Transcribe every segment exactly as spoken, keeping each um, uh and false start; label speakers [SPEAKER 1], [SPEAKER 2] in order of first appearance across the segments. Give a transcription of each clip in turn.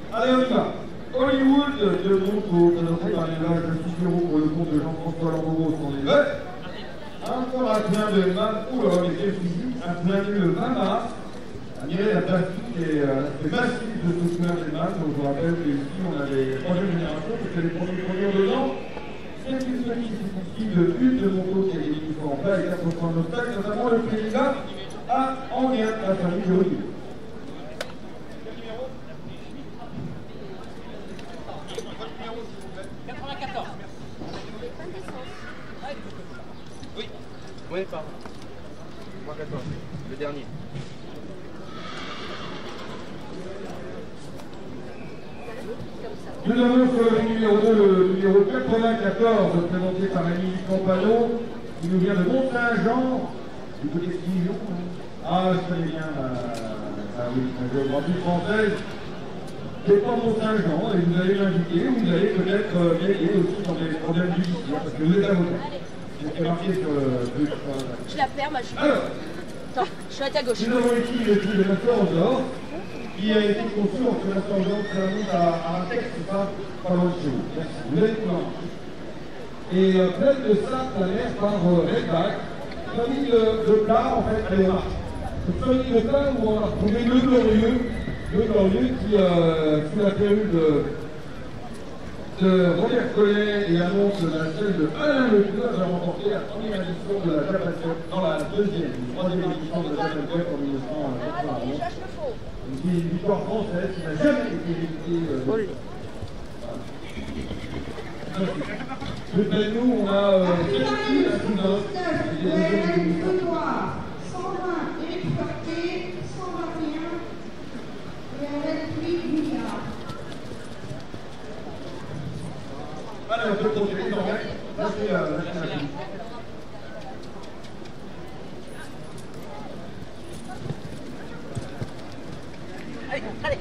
[SPEAKER 1] Allez, on y va. Hollywood de Montreux, présenté par l'élevage de six euros pour le compte de Jean-François Lambeau, son éleveur. Encore un plein de vingt, oula, mais quel physique, un plein de vingt mars. Admirez la plastique et l'aspect massif de ce plein des masses. Donc, je vous rappelle qu'ici, on a les troisième générations, parce que les premiers produits dedans, c'est une spécificité de une de Montreux qui a des uniformes en plat et quatre points d'obstacle, notamment le président à en lien à la famille de Hollywood.
[SPEAKER 2] Oui, oui, pardon. trois quatorze, le dernier.
[SPEAKER 1] Nous avons sur le numéro deux le numéro quatre-vingt-quatorze, présenté par Émilie Campano, qui nous vient de Mont-Saint-Jean, du côté de Dijon. Ah, je connais bien la, ah oui, la géographie française. C'est pas Mont-Saint-Jean, et vous allez l'inviter, vous allez peut-être m'aider aussi dans des problèmes judiciaires, parce que vous êtes avocat. C'est ce qui est marqué sur le...
[SPEAKER 3] Je la perds, moi je suis...
[SPEAKER 1] Alors,
[SPEAKER 3] attends, je suis à ta gauche.
[SPEAKER 1] nous avons ici le prix de Master aux Or, qui a été conçu en Master aux Or, ça remonte à, à un texte, c'est pas pas loin de chez vous. Merci. Vous êtes courant. Et euh, plein de ça, la mer par euh, Redback, famille de, de plats, en fait, elle est marque. Cette famille de plats où on a retrouvé le glorieux, le glorieux qui, euh, sous la période de, de Robert Collet et annonce la scène de Alain Leclerc, a remporté la première édition de la Japan Cup, dans la deuxième, troisième édition de la Japan Cup en mille neuf cent quatre-vingt-onze. Une victoire française qui n'a jamais été évitée. Euh, Près de nous, on a euh, Sophie, la Soudan,
[SPEAKER 4] le noir, cent vingt exportés, cent vingt et un, et avec huit milliards.
[SPEAKER 1] Allez, on peut continuer, donc, là c'est la nationalité.
[SPEAKER 3] Allez, allez.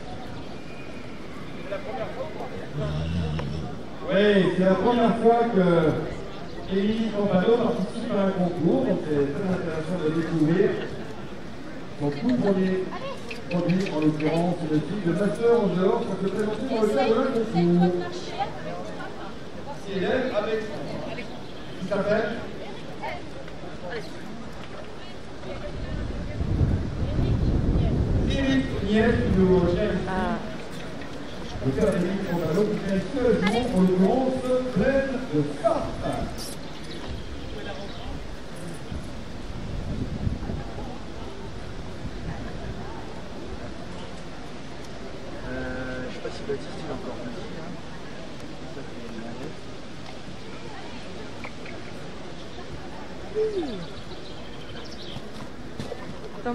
[SPEAKER 1] Oui, c'est la première fois que Émilie Campano participe à un concours, donc c'est très intéressant de découvrir son tout premier produit, en l'occurrence le titre de Master aux dehors, pour se présenter dans le cadre d'un concours. Qui élève avec qui s'appelle Eric Niel, qui nous recherche ici. Le cœur d'Émilie Campano qui fait un seul en l'occurrence pleine de force.
[SPEAKER 2] Euh, je sais pas si Baptiste il est encore ici. Hein. Ça fait une année.